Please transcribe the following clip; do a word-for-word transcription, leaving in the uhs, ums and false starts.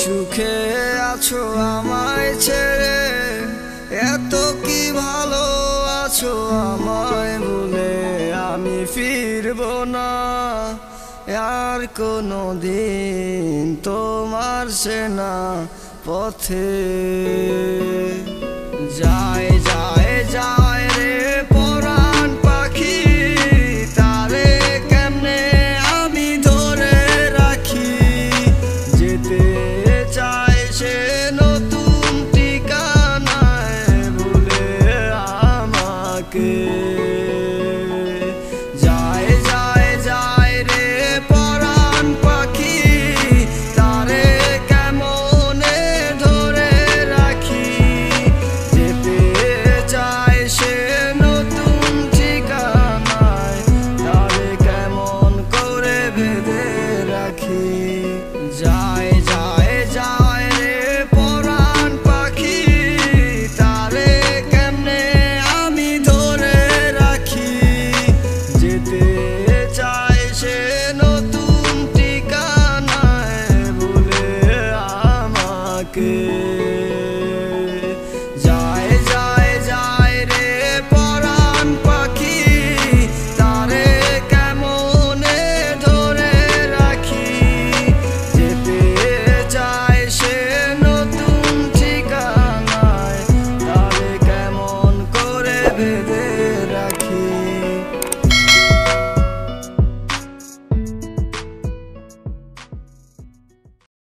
সুখে আছো আমায় ছেড়ে, এত কি ভালো আছো আমায় ভুলে। আমি ফিরবো না আর কোনো দিন তোমার সেনা পথে। যায় যায় যায় রে পরাণ পাখি, তারে কেমনে আমি ধরে রাখি। যেতে চায় সে নতুন ঠিকানায় ভুলে আমাকে। যায় যায় যায় রে পরাণ পাখি, তারে কেমনে ধরে রাখি। যেতে চায় সে নতুন ঠিকানায়, তারে কেমন করে বেঁধে রাখি। যায় যায় যায় রে পরাণ পাখি, তারে কেমনে আমি ধরে রাখি। যেতে চায় সে নতুন ঠিকানায় ভুলে আমাকে।